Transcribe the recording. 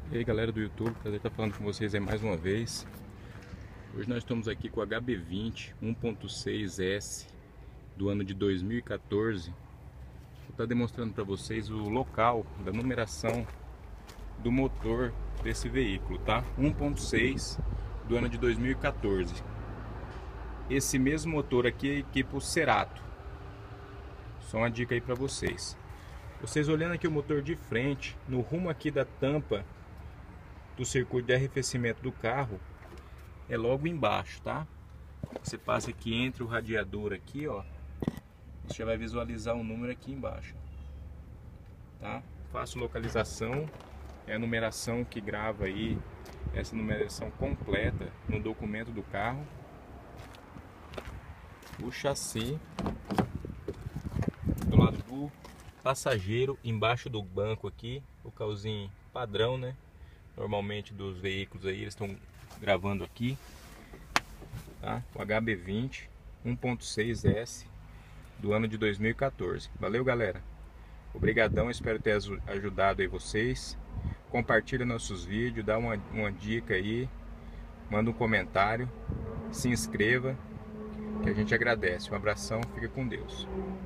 E aí galera do YouTube, prazer estar falando com vocês aí mais uma vez. Hoje nós estamos aqui com o HB20 1.6S do ano de 2014. Vou estar demonstrando para vocês o local da numeração do motor desse veículo, tá? 1.6 do ano de 2014. Esse mesmo motor aqui é equipa o Cerato. Só uma dica aí para vocês. Vocês olhando aqui o motor de frente, no rumo aqui da tampa do circuito de arrefecimento do carro, é logo embaixo, tá? Você passa aqui entre o radiador aqui, ó. Você já vai visualizar o número aqui embaixo, tá? Fácil localização, é a numeração que grava aí, essa numeração completa no documento do carro. O chassi do lado do passageiro, embaixo do banco aqui, o localzinho padrão, né? Normalmente dos veículos aí, eles estão gravando aqui, tá? O HB20 1.6S do ano de 2014. Valeu, galera. Obrigadão, espero ter ajudado aí vocês. Compartilha nossos vídeos, dá uma dica aí, manda um comentário, se inscreva, que a gente agradece. Um abração, fica com Deus.